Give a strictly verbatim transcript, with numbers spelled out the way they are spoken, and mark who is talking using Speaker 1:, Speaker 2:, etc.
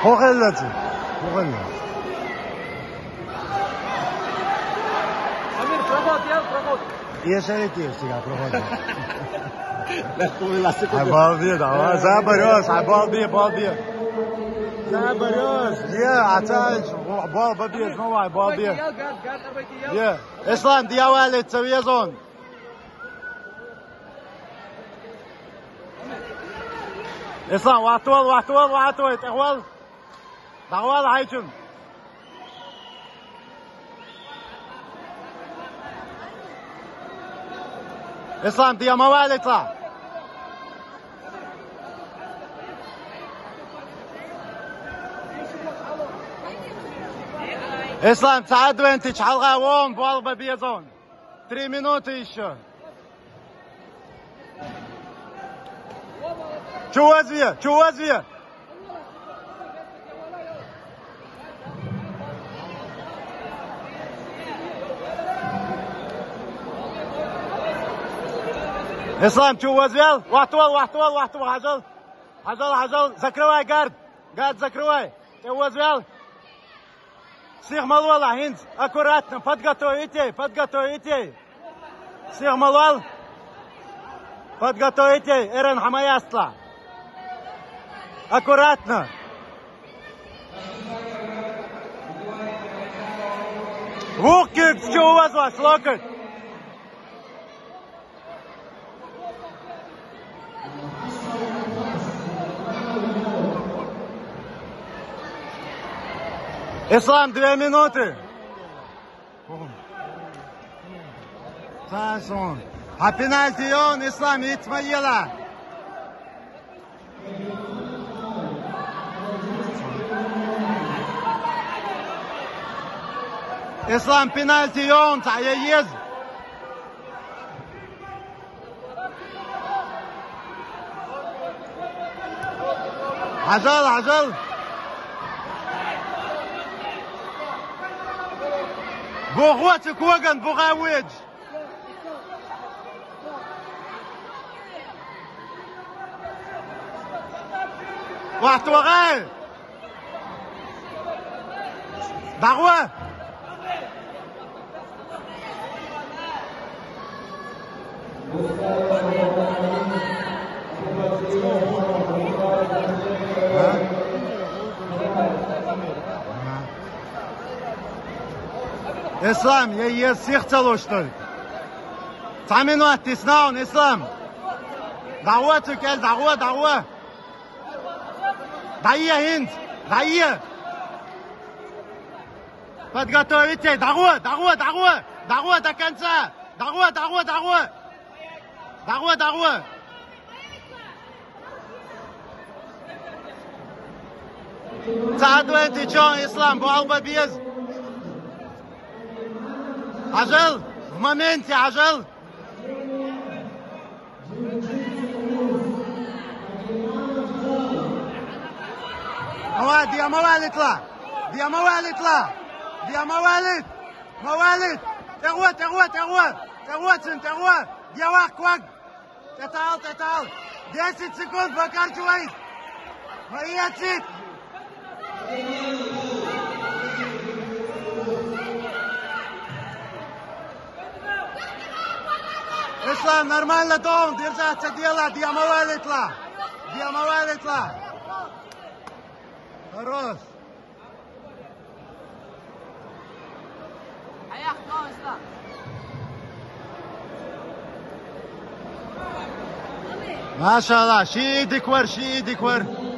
Speaker 1: Hoğellacı. Hoğella.
Speaker 2: Amir, prohod, ya, prohod.
Speaker 1: Ешерите всегда, проходит.
Speaker 2: La seconda.
Speaker 1: Обалдеть, давай, заберешь, обалдеть, обалдеть. Заберешь, е, отец, бал, бабе, снова, обалдеть. Е, Ислам, дьяволит, цивилизон. Ислам, ватуал, ватуал, ватуал, тахвал. Тахвал, хайчун. Ислам, دي موال اطلع. Ислам, تعادوا انت شحال وون بالبا بيزون. три минуты еще. شو وزيه؟ شو وزيه؟ Ислам, что возвел? Вахтвал, вахтвал, вахтвал, хажал. Хажал, хажал. Закрывай, гард. Гард, закрывай. Ты возвел? Всех малвала, хинц. Аккуратно, подготовите, подготовите. Всех малвал. Подготовите. Эрен Хамаястла. Аккуратно. Вухкик, что у вас вас, локоть? Ислам, две минуты. Тасон. А пенальти он, Ислам, Итмаила. Ислам, пенальти он, تعييز. عجل عجل. بوغواتك وقن بوغاويج. واحد وغاي دعوة. Ислам, я ез всех целую, что ли? Саминуат, теснаун, Ислам. Дауа, тюкел, дауа, дауа. Дайя, хинт, дайя. Подготовите, дауа, дауа, дауа. Дауа до конца. Дауа, дауа, дауа. Дауа, дауа. تعادلت جون إسلام بالبا بيز. عجل في مومنتي عجل. مواد يا موالد اطلع. يا موالد اطلع. يا موالد. موالد. تغوى تغوى تغوى. تغوى سن تغوى. يا وق وق. تتعال تتعال. دесять секунд покарчивай. Моя цит. Ислам, нормально дом, держаться делать, диамовал итла. Диамовал итла. Хорош. ما شاء الله، شي ايدك ور، شي ايدك ور.